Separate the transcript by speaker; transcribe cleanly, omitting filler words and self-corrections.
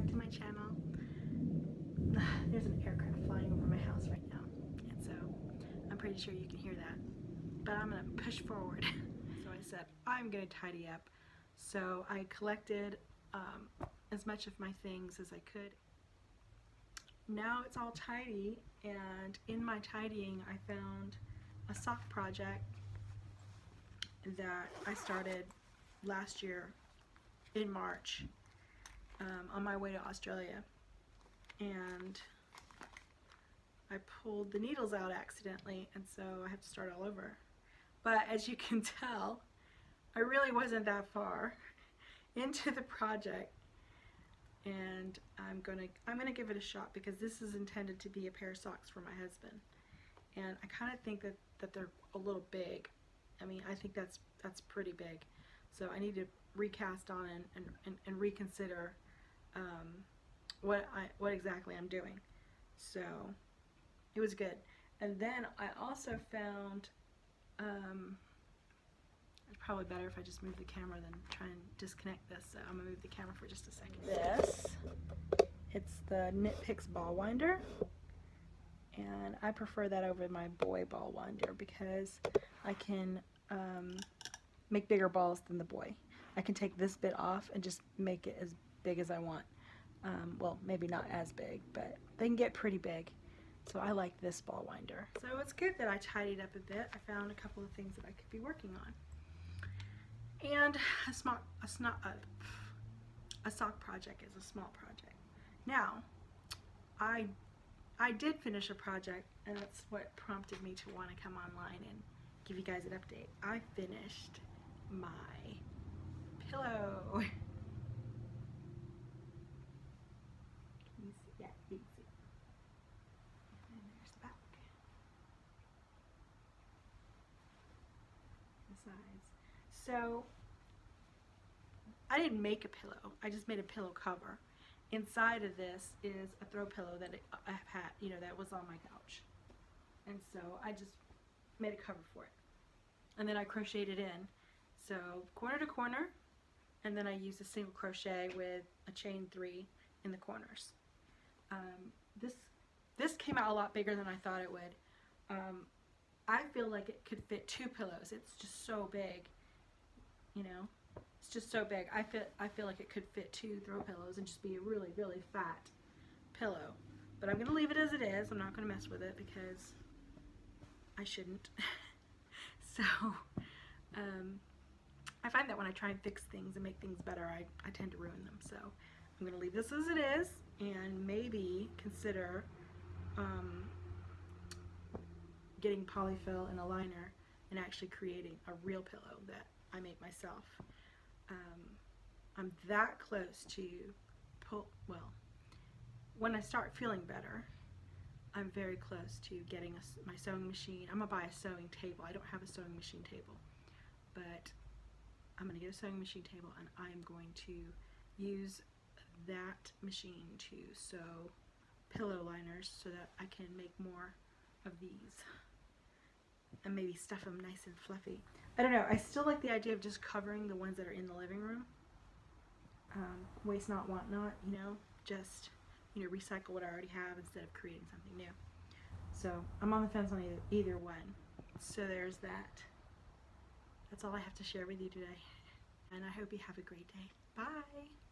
Speaker 1: back to my channel. There's an aircraft flying over my house right now, and so I'm pretty sure you can hear that. But I'm gonna push forward. So I said, I'm gonna tidy up. So I collected as much of my things as I could. Now it's all tidy, and in my tidying I found a sock project that I started last year in March on my way to Australia, and I pulled the needles out accidentally, and so I have to start all over. But as you can tell, I really wasn't that far into the project, and I'm gonna give it a shot because this is intended to be a pair of socks for my husband, and I kind of think that they're a little big. I mean, I think that's pretty big, so I need to recast on and reconsider what exactly I'm doing. So it was good. And then I also found it's probably better if I just move the camera than try and disconnect this, so I'm gonna move the camera for just a second. It's the Knit Picks ball winder, and I prefer that over my boy ball winder because I can make bigger balls than the boy. I can take this bit off and just make it as big as I want. Well, maybe not as big, but they can get pretty big. So I like this ball winder. So it's good that I tidied up a bit. I found a couple of things that I could be working on. And a sock project is a small project. Now, I did finish a project, and that's what prompted me to want to come online and give you guys an update. I finished my pillow. Can you see? Yeah, you can see. And there's the back. The sides. So I didn't make a pillow. I just made a pillow cover. Inside of this is a throw pillow that I've had, you know, that was on my couch. And so I just made a cover for it. And then I crocheted in. So corner to corner, and then I used a single crochet with a chain 3 in the corners. This came out a lot bigger than I thought it would. I feel like it could fit 2 pillows. It's just so big, you know. It's just so big. I feel like it could fit 2 throw pillows and just be a really, really fat pillow. But I'm gonna leave it as it is. I'm not gonna mess with it because I shouldn't. So I find that when I try and fix things and make things better, I tend to ruin them. So I'm gonna leave this as it is and maybe consider getting polyfill and a liner and actually creating a real pillow that I make myself. I'm that close to well, when I start feeling better, I'm very close to getting my sewing machine. I'm gonna buy a sewing table. I don't have a sewing machine table, but I'm gonna get a sewing machine table, and I'm going to use that machine to sew pillow liners so that I can make more of these and maybe stuff them nice and fluffy. I don't know, I still like the idea of just covering the ones that are in the living room. Waste not, want not, you know, just, you know, recycle what I already have instead of creating something new. So I'm on the fence on either one. So there's that. That's all I have to share with you today. And I hope you have a great day. Bye!